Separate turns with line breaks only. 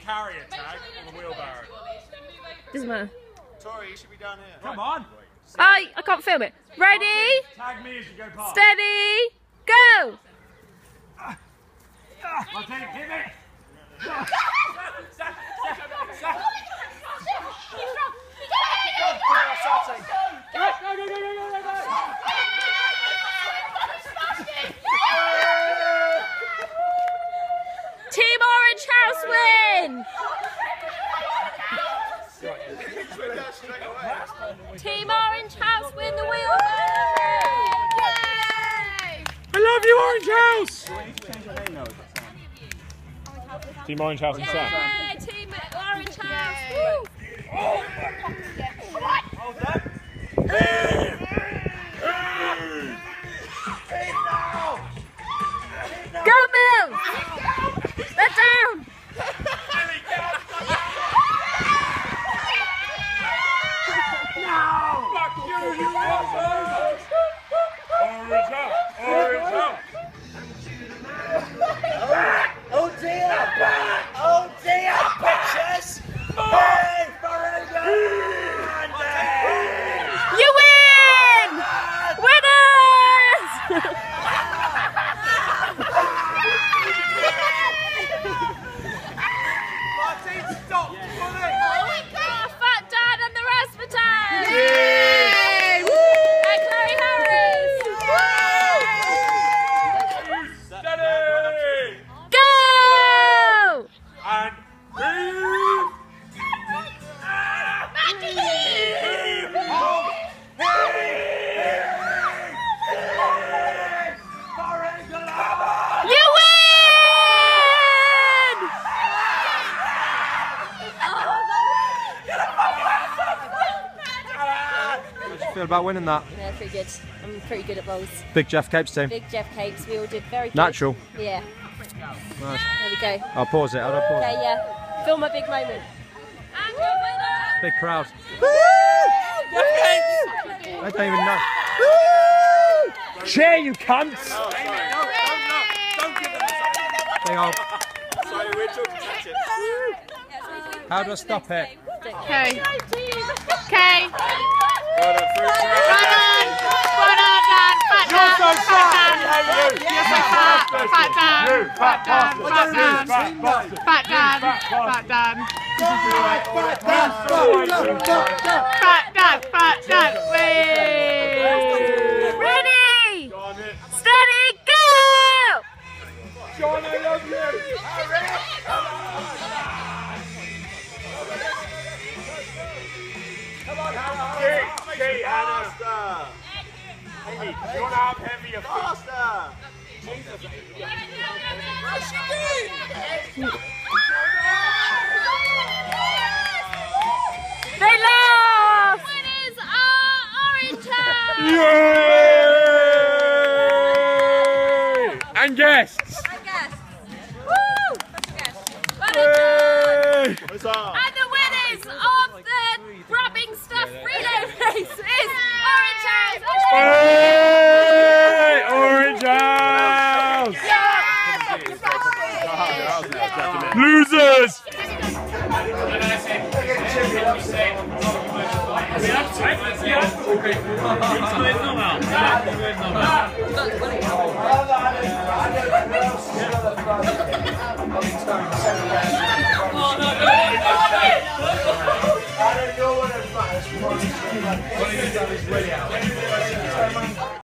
carrier tag on the wheelbarrow.
Doesn't matter.
Tori, you should be down here.
Come on.
I can't film it. Ready?
Tag me as you go past.
Steady. Go.
I'll take it. Hit me.
Team Orange House win! Team Orange House win the wheelbarrow! Yay!
I love you, Orange House! Team Orange House and Sam.
Yeah, Team Orange House! Woo!
Hold that.
Go, Bill! Let down!
Orange House! Orange House!
Oh dear! Oh dear, bitches! Hey,
You win! Winners!
Martin, stop!
Fat Dad and the Rasputin!
Yay!
And Chloe Harris!
Steady!
Go!
And move!
You win!
How did you feel about winning that?
Yeah, pretty good. I'm pretty good at bowls.
Big Jeff Capes team.
Big Jeff Capes, we all did very good.
Natural.
Yeah.
Nice.
There we go.
I'll pause it. I'll pause
Okay,
it.
yeah. Film my big moment.
And your winner!
Big crowd. I don't even know. Cheer, you cunts!
Don't give them this.
Big old-
Sorry, we're talking tactics.
How do I stop it?
Okay. Okay.
Well done, fruit
You're so fat! You're so fat! Fat Dan! You fat bastard! Fat Dan! Fat Dan! Fat Dan! Fat Dan!
Ready? Steady, go!
John, I love you!
Come on, Hannah!
Kate, Hannah!
Faster!
You want to have heavier feet?
Faster!
They lost! Winners are Orange House!
Yay! And guests!
Woo! Well done.
What's up?
And the winners of the rubbing stuff relay race is Orange House!
Hey! Orange House! Losers!
I don't know what it matters.